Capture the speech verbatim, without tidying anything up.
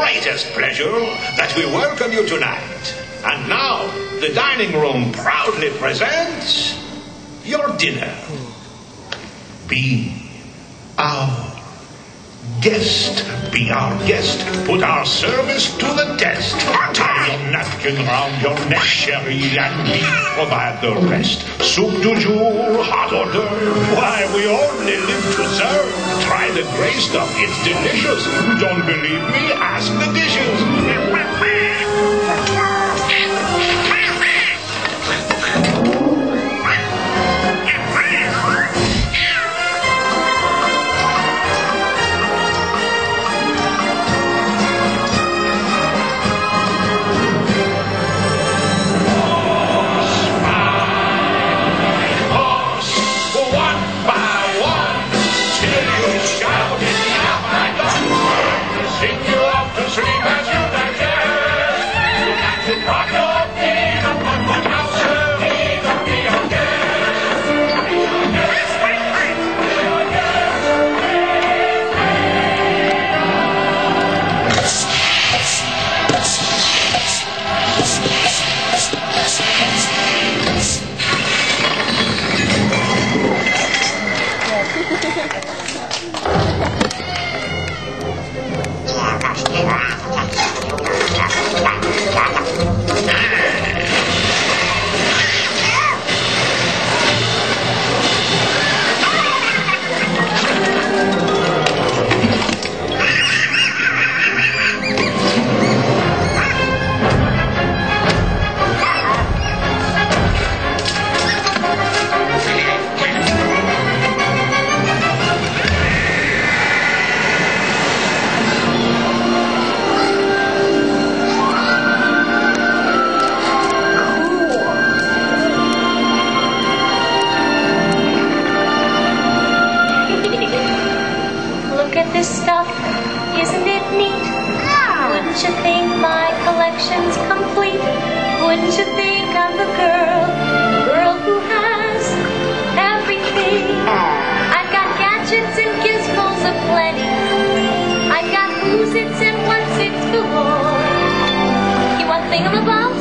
greatest pleasure that we welcome you tonight. And now, the dining room proudly presents your dinner. Be our guest. Be our guest. Put our service to the test. Tie your napkin round your neck, sherry, and we provide the rest. Soup du jour, hot hors d'oeuvre. Why, we only live to serve. Try the gray stuff, it's delicious. Don't believe me? Ask the dishes. Wouldn't you think I'm the girl, girl who has everything? I've got gadgets and gizmos aplenty. I've got who's its and what's its galore. You want thingamabob?